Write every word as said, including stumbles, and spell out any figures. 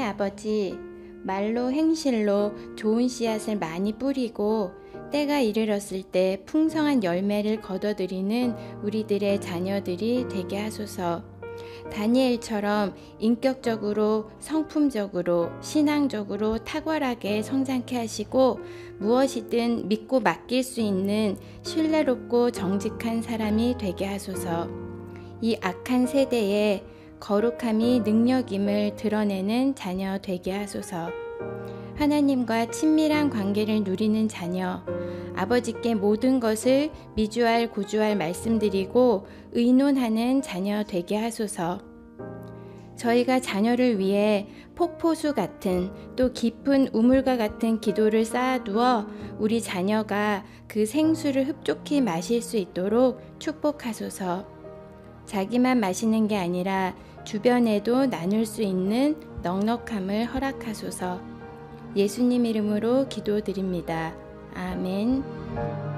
사랑의 아버지, 말로 행실로 좋은 씨앗을 많이 뿌리고 때가 이르렀을 때 풍성한 열매를 거둬들이는 우리들의 자녀들이 되게 하소서. 다니엘처럼 인격적으로, 성품적으로, 신앙적으로 탁월하게 성장케 하시고 무엇이든 믿고 맡길 수 있는 신뢰롭고 정직한 사람이 되게 하소서. 이 악한 세대에 거룩함이 능력임을 드러내는 자녀 되게 하소서. 하나님과 친밀한 관계를 누리는 자녀, 아버지께 모든 것을 미주알 고주알 말씀드리고 의논하는 자녀 되게 하소서. 저희가 자녀를 위해 폭포수 같은 또 깊은 우물과 같은 기도를 쌓아두어 우리 자녀가 그 생수를 흡족히 마실 수 있도록 축복하소서. 자기만 마시는 게 아니라 주변에도 나눌 수 있는 넉넉함을 허락하소서. 예수님 이름으로 기도드립니다. 아멘.